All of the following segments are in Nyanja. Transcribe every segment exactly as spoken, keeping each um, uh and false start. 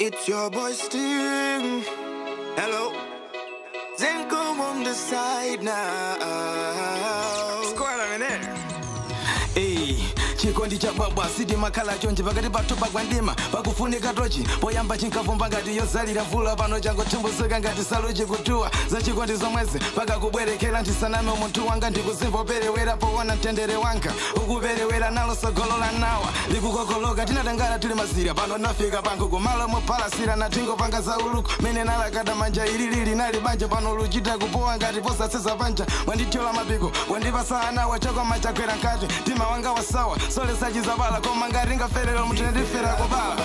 It's your boy Sting. Hello. Zenko on the side now. Squad on there. Hey, chikondi cha baba sidi makala chonje pakati pathu pagwandima pakufunika tochi poyamba chinkavumba ngati yozalira vula pano chango tumbusuka ngati saluji kutua za chikondi zomwezi paka kubwerekera ndisaname munthu wanga ndikuzimva uperewera poona mtendere wanga ukuperewera nalo sogolola nawa likukokoloka tinatangana tuli mazira pano nafika pangu kumalo mopalasira natingo panga za uluku mene nalakada manja ililili nali banja pano luchita kupowa ngati posaseza panja wandithyola mapiko wandipasa anawa choko machakwera nkati tima wanga wasawa sole sajiza bala koma ngati ngaferero munthu ndifera kubala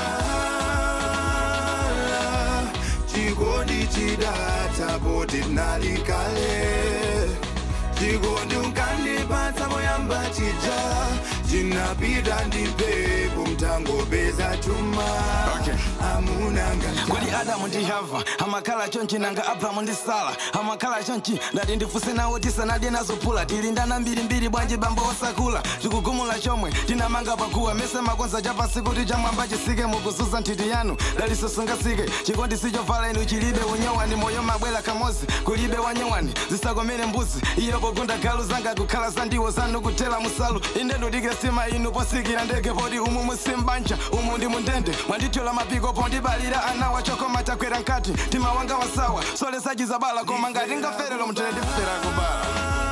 chikondi chidata poti nalikale chikondi unkandipatsa moyamba chija chinapita ndipepo mtangopeza chuma okay. Amunanga kodi Adamu ndihava amakhala chonchi nanga Abrahamu ndisala amakhala chonchi ndati ndifuse nawo tisanadye nazophula tilindana mbirimbiri bwanji bambo osakula tikugumula chomwe tinamanga pakuwa mese makonza chapasi kuti chamwamba chisike mukuzuza nthiti yanu dalisosungasike chikondi sichovala inu chilibe unyowani moyo mabwela kamozi kulibe wanyowani zisakomere mbuzi iyo pogunda galu zanga kukhala zandiwo zanu kutela musalu inde ndudike sima inu posikira ndege poti umu musimbanja umu ndi mundende mwandithyola mapiko pondibalira anawa choko machakwera nkati tima wanga wasawa sole sajiza bala koma ngati ngaferero munthu ndifera kubala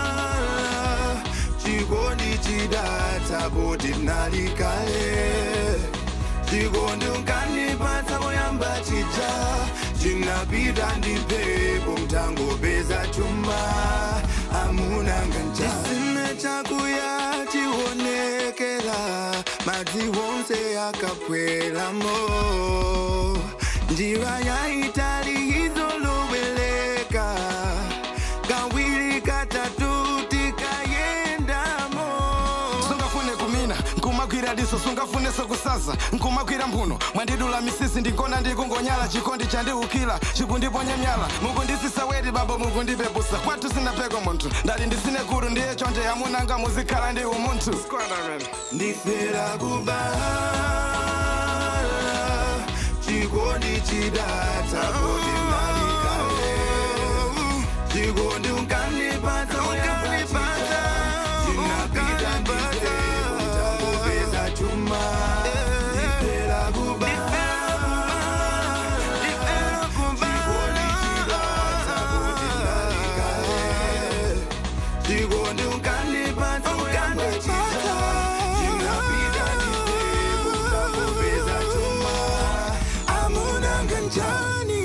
chikondi chidata poti nalikale chikondi unkandipatsa moyamba chija chinapita ndipepo mtangopeza chuma amunanga chisime chakuya chionekera madzi wonse akapwelamo njira yaitali izoloweleka kawiri katatu tikayendamo sungafune kumina nkumakwira diso sungafune sokusaza nkumakwira mphuno mwandidula misisi ndikona ndikungonyala chikondi chandiukila chikundiponya myala mukundisisa wedi babo mukundipepusa kwathu sinapeko munthu ndali ndisine kulu ndiye chonde amunanga muzikhala ndi umunthu ndifera kubala chikondi chidata poti nalikale chikondi unkandipatsa moyamba chija chinapita ndipepo mtangopeza chuma ndifera kubala chikondi chidata poti nalikale chikondi unkandipatsa moyamba chija chinapita ndipepo mtangopeza chuma amunanga njani